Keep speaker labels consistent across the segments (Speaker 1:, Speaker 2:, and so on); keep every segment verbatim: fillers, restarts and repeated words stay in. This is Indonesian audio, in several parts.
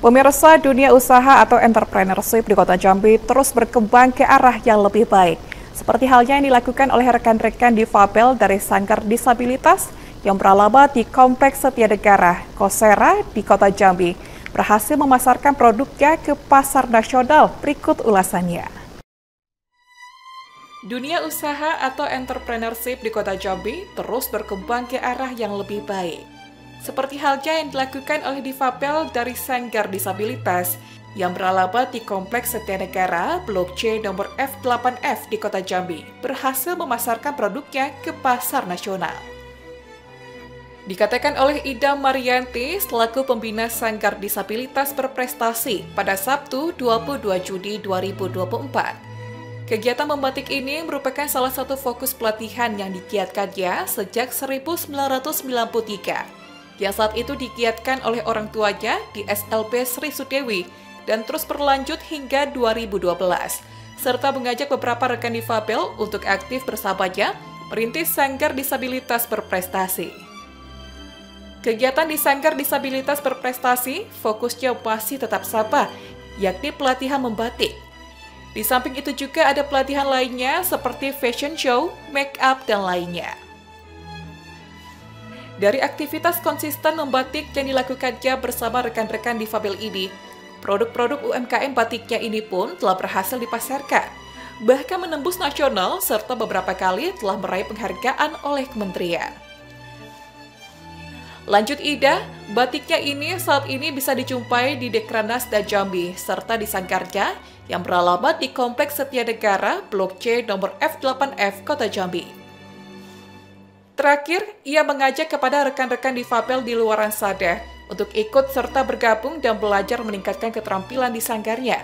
Speaker 1: Pemirsa, dunia usaha atau entrepreneurship di Kota Jambi terus berkembang ke arah yang lebih baik. Seperti halnya yang dilakukan oleh rekan-rekan difabel dari Sanggar Disabilitas yang beralamat di Kompleks Setia Negara, Kosera di Kota Jambi, berhasil memasarkan produknya ke pasar nasional. Berikut ulasannya. Dunia usaha atau entrepreneurship di Kota Jambi terus berkembang ke arah yang lebih baik. Seperti halnya yang dilakukan oleh difabel dari Sanggar Disabilitas yang beralamat di Kompleks Setia Negara, Blok C nomor F delapan F di Kota Jambi, berhasil memasarkan produknya ke pasar nasional. Dikatakan oleh Ida Marianti selaku pembina Sanggar Disabilitas Berprestasi pada Sabtu dua puluh dua Juni dua ribu dua puluh empat. Kegiatan membatik ini merupakan salah satu fokus pelatihan yang digiatkannya sejak seribu sembilan ratus sembilan puluh tiga, yang saat itu digiatkan oleh orang tuanya di S L B Sri Sudewi dan terus berlanjut hingga dua ribu dua belas, serta mengajak beberapa rekan difabel untuk aktif bersamanya merintis Sanggar Disabilitas Berprestasi. Kegiatan di Sanggar Disabilitas Berprestasi fokusnya masih tetap sama, yakni pelatihan membatik. Di samping itu juga ada pelatihan lainnya seperti fashion show, make up, dan lainnya. Dari aktivitas konsisten membatik yang dilakukannya bersama rekan-rekan difabel ini, produk-produk U M K M batiknya ini pun telah berhasil dipasarkan, bahkan menembus nasional serta beberapa kali telah meraih penghargaan oleh kementerian. Lanjut Ida, batiknya ini saat ini bisa dijumpai di Dekranasda Jambi serta di sanggarnya yang beralamat di Kompleks Setia Negara, Blok C nomor F delapan F, Kota Jambi. Terakhir, ia mengajak kepada rekan-rekan difabel di luaran sana untuk ikut serta bergabung dan belajar meningkatkan keterampilan di sanggarnya.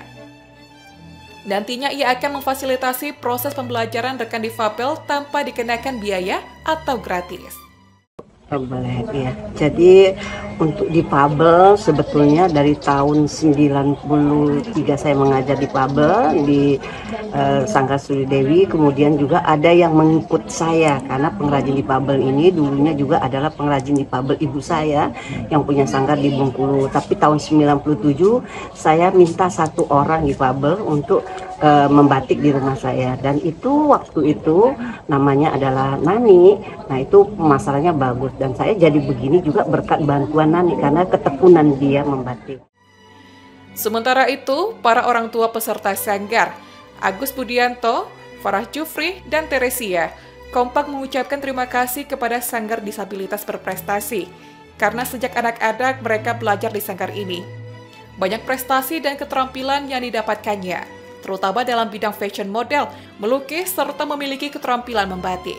Speaker 1: Nantinya ia akan memfasilitasi proses pembelajaran rekan difabel tanpa dikenakan biaya atau gratis.
Speaker 2: Boleh, ya. Jadi untuk difabel sebetulnya dari tahun sembilan puluh tiga saya mengajar difabel di uh, Sanggar Sulidewi, kemudian juga ada yang mengikut saya karena pengrajin difabel ini dulunya juga adalah pengrajin difabel ibu saya yang punya sanggar di Bengkulu. Tapi tahun sembilan puluh tujuh saya minta satu orang difabel untuk uh, membatik di rumah saya, dan itu waktu itu namanya adalah Nani. Nah itu pemasarannya bagus. Dan saya jadi begini juga berkat bantuan Nani karena ketekunan dia membatik.
Speaker 1: Sementara itu, para orang tua peserta Sanggar, Agus Budianto, Farah Jufri, dan Teresia, kompak mengucapkan terima kasih kepada Sanggar Disabilitas Berprestasi karena sejak anak-anak mereka belajar di Sanggar ini. Banyak prestasi dan keterampilan yang didapatkannya, terutama dalam bidang fashion model, melukis, serta memiliki keterampilan membatik.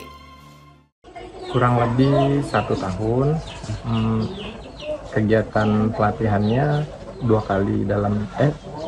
Speaker 3: Kurang lebih satu tahun, hmm, kegiatan pelatihannya dua kali dalam eh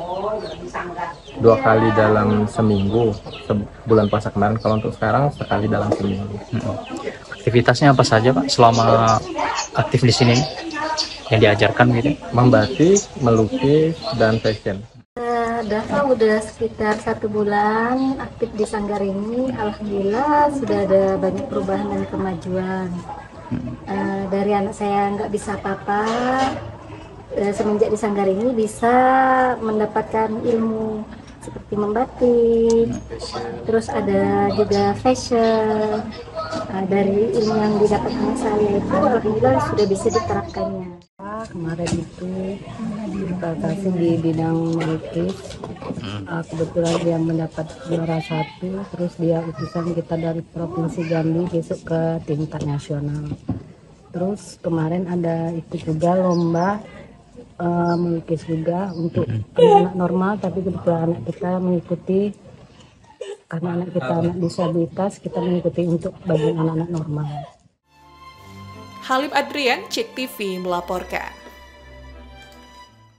Speaker 3: dua kali dalam seminggu, bulan puasa kemarin. Kalau untuk sekarang sekali dalam seminggu.
Speaker 4: Hmm. Aktivitasnya apa saja Pak selama aktif di sini yang diajarkan gitu?
Speaker 3: Membatik, melukis, dan fashion.
Speaker 5: Dava udah sekitar satu bulan aktif di sanggar ini. Alhamdulillah sudah ada banyak perubahan dan kemajuan. Uh, dari anak saya nggak bisa apa-apa, uh, semenjak di sanggar ini bisa mendapatkan ilmu seperti membatik, terus ada juga fashion. Uh, dari ilmu yang didapatkan saya itu alhamdulillah sudah bisa diterapkannya.
Speaker 6: Kemarin itu dibatasi di bidang melukis, uh, kebetulan dia mendapat juara satu, terus dia utusan kita dari Provinsi Jambi besok ke tingkat nasional. Terus kemarin ada ikut juga lomba uh, melukis juga untuk anak normal, tapi kebetulan anak kita mengikuti, karena anak kita anak disabilitas, kita mengikuti untuk bagian anak-anak normal.
Speaker 1: Halim Adrian, Cek T V melaporkan.